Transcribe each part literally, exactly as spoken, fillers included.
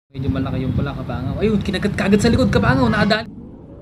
Medyo malaki yung pula, kabangaw. Ayun, kinagat-kagat sa likod, kabangaw. Nakadaan.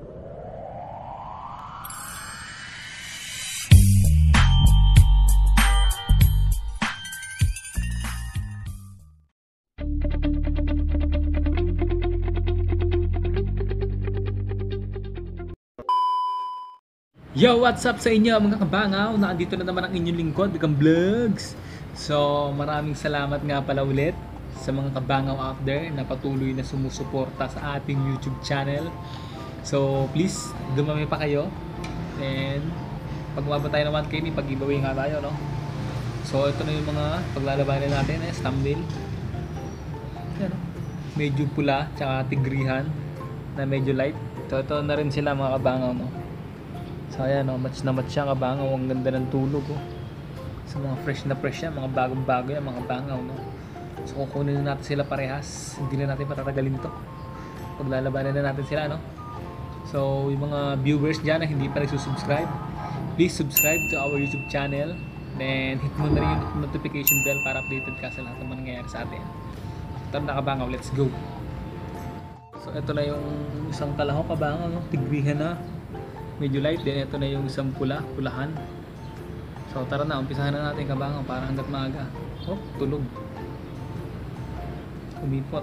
Yo, what's up sa inyo mga kabangaw? Nakandito na naman ang inyong lingkod, GagamVlogs. So, maraming salamat nga pala ulit sa mga kabangaw out there na patuloy na sumusuporta sa ating YouTube channel. So, please, dumami pa kayo. And, pag umabot tayo naman kayo, pag-giveaway nga tayo, no? So, ito na yung mga paglalabanan natin, eh, thumbnail. Yan, no? Medyo pula, tsaka tigrihan na medyo light. So, ito na rin sila mga kabangaw, no? So ayan, no, match na match siya, kabangaw. Ang ganda ng tulog, oh. So mga fresh na fresh yan, mga bagong bago yan, mga kabangaw, no? So kukunin na natin sila parehas. Hindi na natin patatagalin to. Paglalabanan na natin sila, no? So yung mga viewers dyan na hindi pa nagsusubscribe, please subscribe to our YouTube channel. Then hit mo na rin yung notification bell para updated ka sa lahat ng nangyayari sa atin. Tara na kabangaw, let's go! So ito na yung isang kalahaw, kabangaw, no? Tigrihan na. Medyo light din. Ito na yung isang pula, pulahan. So tara na, umpisahan na natin kabangaw para hanggat maaga. Oh, tulog. Umipot.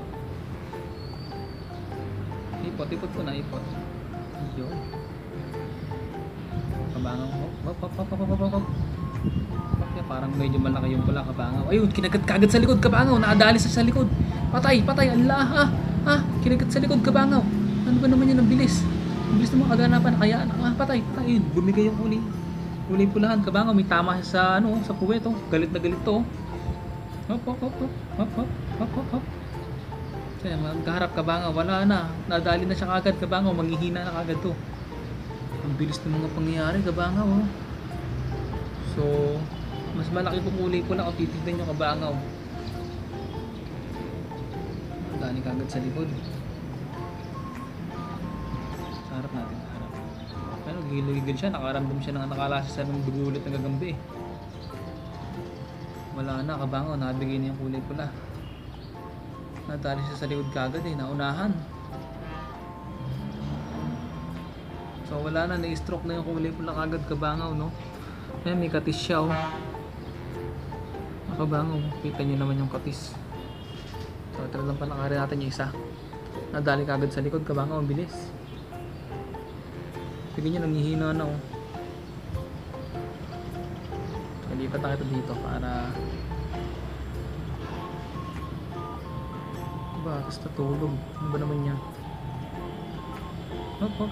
Ipot, ipot ko na, ipot. Yun. Kabangaw. Hop, hop, hop, hop, hop, hop, hop. Okay, parang medyo malaki yung pula, kabangaw. Ayun, kinagat-kagat sa likod, kabangaw. Nakadali sa sa likod. Patay, patay. Allah, ha, ha. Kinagat sa likod, kabangaw. Ano ba naman yun ang bilis? Bilis na mga kaganapan, kaya ah, patay, patay, bumigay yung uli uli pulahan, kabangaw. May tama siya sa ano, sa puwet, oh. Galit na galit to, oh. Hop, hop, hop, hop, hop, hop, hop, hop, hop. Kaya magkaharap, kabangaw, wala na, nadali na siya kagad, kabangaw, manghihina na kagad to. Ang bilis ng mga pangyayari, kabangaw, oh. So mas malaki pong uli pula kung titignan nyo, kabangaw. Nadali kagad sa likod. Harap natin, harap. Pero gigil-gigil siya, nakaramdam siya ng nakalasa ng dugulit ng gagambi. Wala na, kabangaw, nabigay niya yung kulay pula. Nadali siya sa likod kagad, eh, naunahan. So wala na, na-stroke na yung kulay pula kagad, kabangaw, no? Ayan, may katis siya, oh. Kabangaw, kita niyo naman yung katis. So ito lang pa nakari natin yung isa. Nadali kagad sa likod, kabangaw, ang bilis. Tignan nyo, nanghihina na, oh. Nalipat na kita dito para ba, basta tulog. Ano ba naman niya? Hop, hop.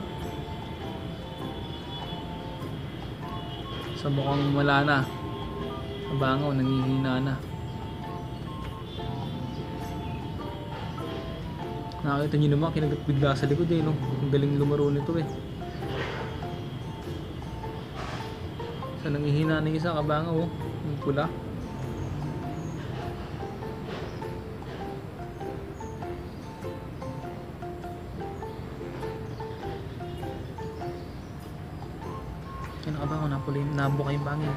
So mukhang wala na, kabangaw, nanghihina na. Nakakita nyo naman, kinagat bigla sa likod, eh, no? Ang galing lumaro nito, eh. So nanghihina na yung isa, kabangaw, oh. Yung pula. Yan, kabangaw, napula yung nabuka yung bangin.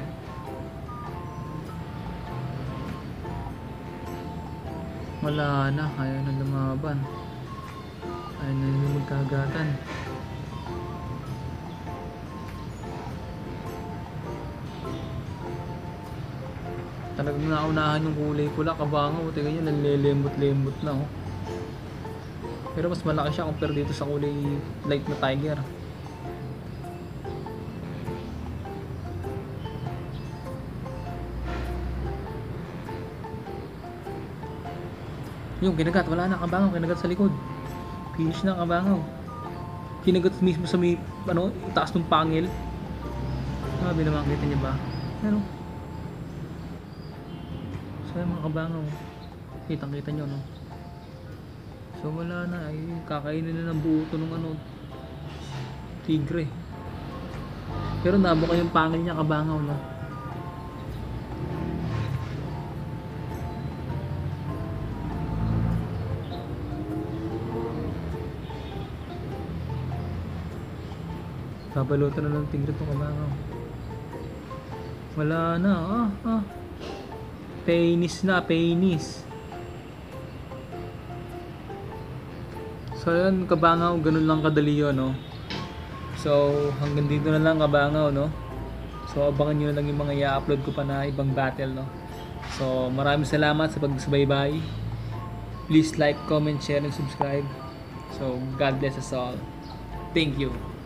Wala na, ayaw na lumaban. Ayaw na yung magkagatan. Talagang naunahan yung kulay pula, kabangaw. Tingnan nyo, nanlelembot-lembot na, oh. Pero mas malaki siya compare dito sa kulay light na tiger. Yung kinagat, wala na, kabangaw. Kinagat sa likod. Finish na, kabangaw. Kinagat mismo sa may, ano, itaas ng pangil. Sabi naman, kita niya ba? Ano? So yung mga kabangaw, kitang kita nyo, no? So wala na, ay kakainin na ng buo ito ng ano, tigre. Pero nabuka yung pangil niya, kabangaw, no? Babalutan na ng tigre itong kabangaw. Wala na, ah, ah. Penis na, penis. So yun, kabangaw, ganun lang kadali yun, no? So hanggang dito na lang kabangaw, no? So abangan nyo na lang yung mga i-upload ko pa na ibang battle, no? So maraming salamat sa pagsubaybay. Please like, comment, share, and subscribe. So God bless us all. Thank you.